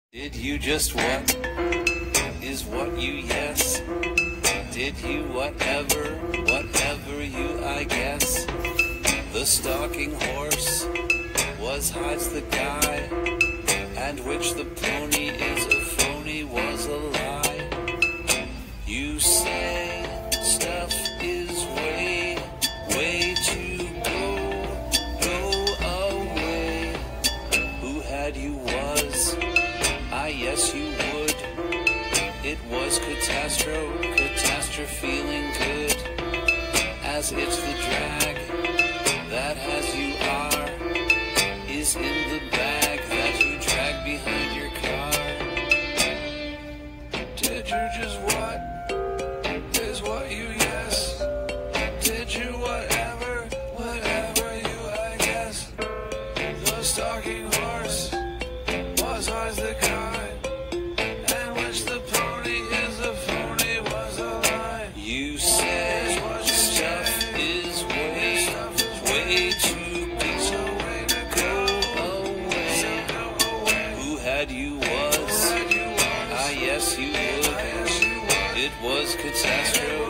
Did you just what is what you yes? Did you whatever you I guess? The stalking horse was hides the guy, and which the pony is a phony was a lie. You say stuff is way to go away. Who had you was, yes you would. It was catastrophe feeling good, as it's the drag that has you are, is in the bag that you drag behind your car. Did you just what is what you yes? Did you whatever you I guess? The stalking horse was always the guy, and which the pony is a phony was a lie. You say stuff is way to go away. Who had you was, yes you would. It was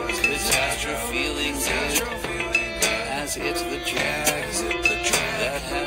catastrophe feeling good, as it's the drag that